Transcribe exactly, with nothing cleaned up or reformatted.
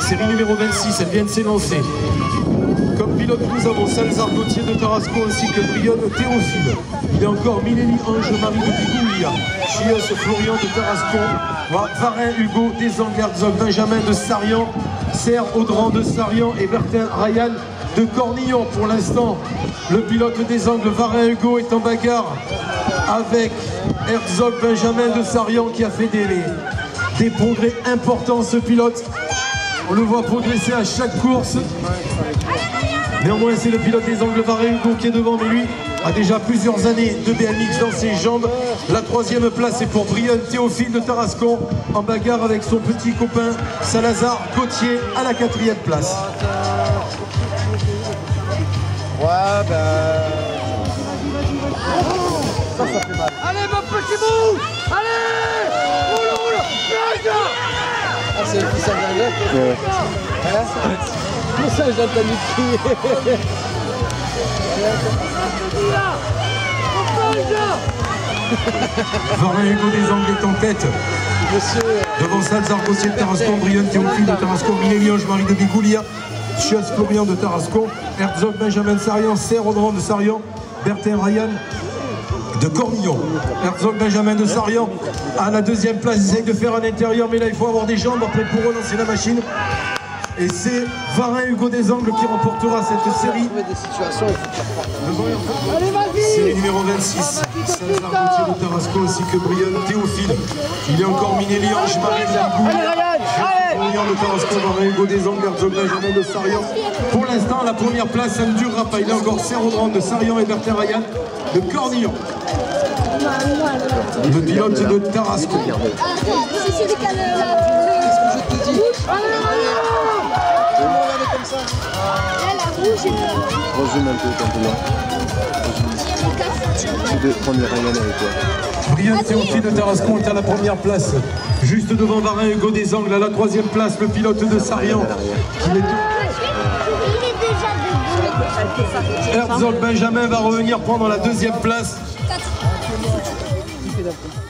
série numéro vingt-six, elle vient de s'élancer. Comme pilote, nous avons Salazar Gauthier de Tarascon ainsi que Brionne Théophile. Il y a encore Minélie Ange-Marie de Bigoulia, Chios Florian de Tarascon, Varin Hugo Desangles, Herzog Benjamin de Sarian, Serre Audran de Sarian et Bertin Ryan de Cornillon. Pour l'instant, le pilote des Angles, Varin Hugo, est en bagarre avec Herzog Benjamin de Sarian qui a fait des, des progrès importants, ce pilote. On le voit progresser à chaque course. Néanmoins, c'est le pilote des Angles, Varin Hugo, qui est devant, mais lui a déjà plusieurs années de B M X dans ses jambes. La troisième place est pour Brionne Théophile de Tarascon, en bagarre avec son petit copain Salazar Gauthier à la quatrième place. Ouais, ben... Ça, ça fait mal. Allez, mon petit bout. Allez. Roule, roule. Ah, c'est le fils à Jean-Jacques. Ouais. Hein? Le fils à Jean-Jacques. Varin Hugo des Angles est en tête. Monsieur... Devant Salazar Gauthier de Tarascon, Brionne Théophile de Tarascon, Minélie Ange-Marie de Bigoulia, Chios Florian de Tarascon, Herzog Benjamin de Sarian, Serre Audran de Sarian, Bertin Ryan de Cornillon. Herzog Benjamin de Sarian à la deuxième place, il essaye de faire un intérieur, mais là il faut avoir des jambes après pour relancer la machine. Et c'est Varin Hugo des Angles qui remportera cette série. Série numéro vingt-six. Salazar Gauthier de Tarascon ainsi que Brionne Théophile. Il y a encore Minélie Ange-Marie de Bigoulia de Tarascon, Varin Hugo des Angles, Herzog Benjamin de Sarian. Pour l'instant, la première place, ça ne durera pas. Il y a encore Serre Audran de Sarian et Bertin Ryan de Cornillon. Le pilote de Tarascon. Rejoue un peu quand tu là. Tu veux prendre les Ryan avec toi. Brionne Théophile de Tarascon est à la première place, juste devant Varin Hugo des Angles. À la troisième place, le pilote de Sarian. Herzog Benjamin va revenir prendre la deuxième place.